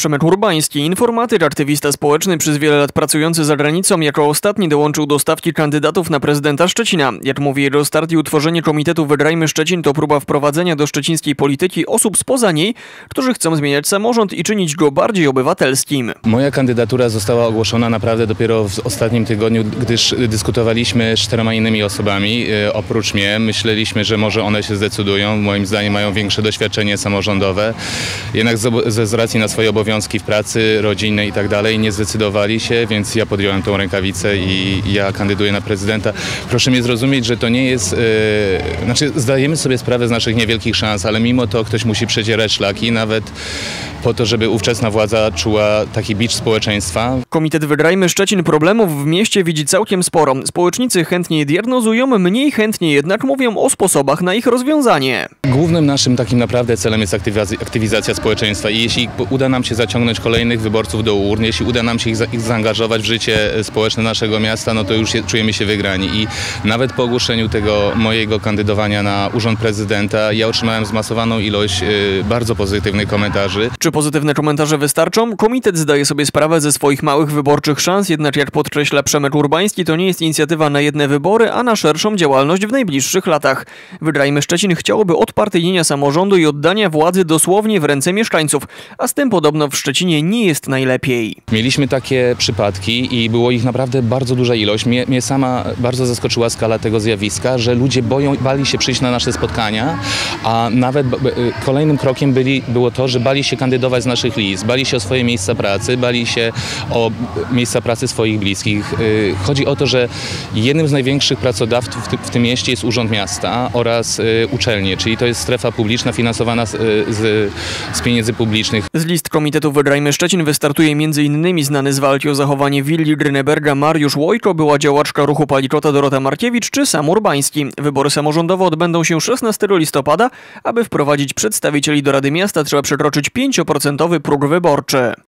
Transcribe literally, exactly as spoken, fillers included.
Przemek Urbański, informatyk, aktywista społeczny, przez wiele lat pracujący za granicą, jako ostatni dołączył do stawki kandydatów na prezydenta Szczecina. Jak mówi Eurostart, i utworzenie komitetu Wygrajmy Szczecin to próba wprowadzenia do szczecińskiej polityki osób spoza niej, którzy chcą zmieniać samorząd i czynić go bardziej obywatelskim. Moja kandydatura została ogłoszona naprawdę dopiero w ostatnim tygodniu, gdyż dyskutowaliśmy z czterema innymi osobami. E, oprócz mnie myśleliśmy, że może one się zdecydują. Moim zdaniem mają większe doświadczenie samorządowe. Jednak z, z racji na swoje obowiązki w pracy, rodzinnej i tak dalej nie zdecydowali się, więc ja podjąłem tą rękawicę i ja kandyduję na prezydenta. Proszę mnie zrozumieć, że to nie jest... E, znaczy zdajemy sobie sprawę z naszych niewielkich szans, ale mimo to ktoś musi przedzierać szlaki, nawet po to, żeby ówczesna władza czuła taki bicz społeczeństwa. Komitet Wygrajmy Szczecin problemów w mieście widzi całkiem sporo. Społecznicy chętnie je diagnozują, mniej chętnie jednak mówią o sposobach na ich rozwiązanie. Głównym naszym takim naprawdę celem jest aktywizacja społeczeństwa i jeśli uda nam się zaciągnąć kolejnych wyborców do urn, jeśli uda nam się ich, za, ich zaangażować w życie społeczne naszego miasta, no to już je, czujemy się wygrani. I nawet po ogłoszeniu tego mojego kandydowania na urząd prezydenta ja otrzymałem zmasowaną ilość y, bardzo pozytywnych komentarzy. Czy pozytywne komentarze wystarczą? Komitet zdaje sobie sprawę ze swoich małych wyborczych szans, jednak jak podkreśla Przemek Urbański, to nie jest inicjatywa na jedne wybory, a na szerszą działalność w najbliższych latach. Wygrajmy Szczecin chciałoby odpartyjnienia samorządu i oddania władzy dosłownie w ręce mieszkańców, a z tym podobno w Szczecinie nie jest najlepiej. Mieliśmy takie przypadki i było ich naprawdę bardzo duża ilość. Mnie, mnie sama bardzo zaskoczyła skala tego zjawiska, że ludzie boją, bali się przyjść na nasze spotkania, a nawet kolejnym krokiem byli, było to, że bali się kandydować z naszych list, bali się o swoje miejsca pracy, bali się o miejsca pracy swoich bliskich. Chodzi o to, że jednym z największych pracodawców w tym mieście jest Urząd Miasta oraz uczelnie, czyli to jest strefa publiczna finansowana z, z, z pieniędzy publicznych. Z list Komitetu Wygrajmy Szczecin wystartuje m.in. znany z walki o zachowanie willi Grüneberga Mariusz Łojko, była działaczka ruchu Palikota Dorota Markiewicz czy sam Urbański. Wybory samorządowe odbędą się szesnastego listopada. Aby wprowadzić przedstawicieli do Rady Miasta, trzeba przekroczyć pięć procent próg wyborczy.